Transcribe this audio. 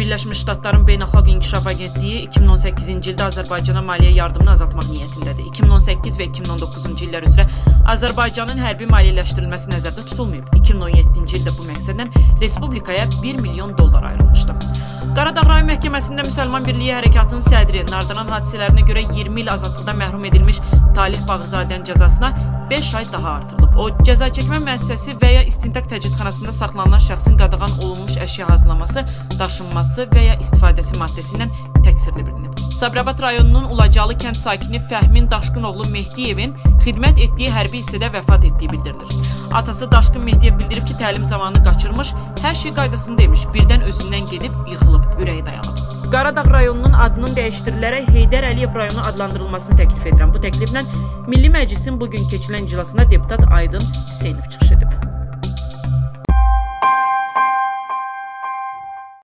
Birləşmiş Ştatların Beynəlxalq İnkişaf Agentliyi 2018-ci ildə Azərbaycana maliyyə yardımını azaltmaq niyyətindədir. 2018 və 2019-cu illər üzrə Azərbaycanın hərbi maliyyələşdirilməsi nəzərdə tutulmayıb. 2017-ci ildə bu məqsədlə Respublikaya $1 milyon ayrılmışdı. Qaradağ rayon məhkəməsində Müsəlman Birliyi Hərəkatının sədri Nardaran hadisələrinə görə 20 il azadlıqdan məhrum edilmiş Talih Bağızadənin cəzasına 5 ay daha artırılıb. O, cəza çəkmə müəssisəsi və ya istintaq təcridxanasında saxlanılan şəxsin qadağan olunmuş əşya hazırlaması, daşınması və ya istifadəsi maddəsi ilə təqsirli bilinib. Sabirabad rayonunun Ulacalı kənd sakini Fəhmin Daşqınoğlu Mehdiyevin xidmət etdiyi hərbi hissədə vəfat etdiyi bildirilir. Atası Daşqın Mehdiyev bildirib ki, təlim zamanı qaçırmış, hər şey qaydasında demiş, birdən özündən gedib, yıxılıb, ürəyi dayanıb. Qaradağ rayonunun adının dəyişdirilərək Heydər Əliyev rayonu adlandırılmasını təklif edirəm. Bu təkliflə Milli Məclisin bugün keçirilən iclasına deputat Aydın Hüseynov çıxış edib.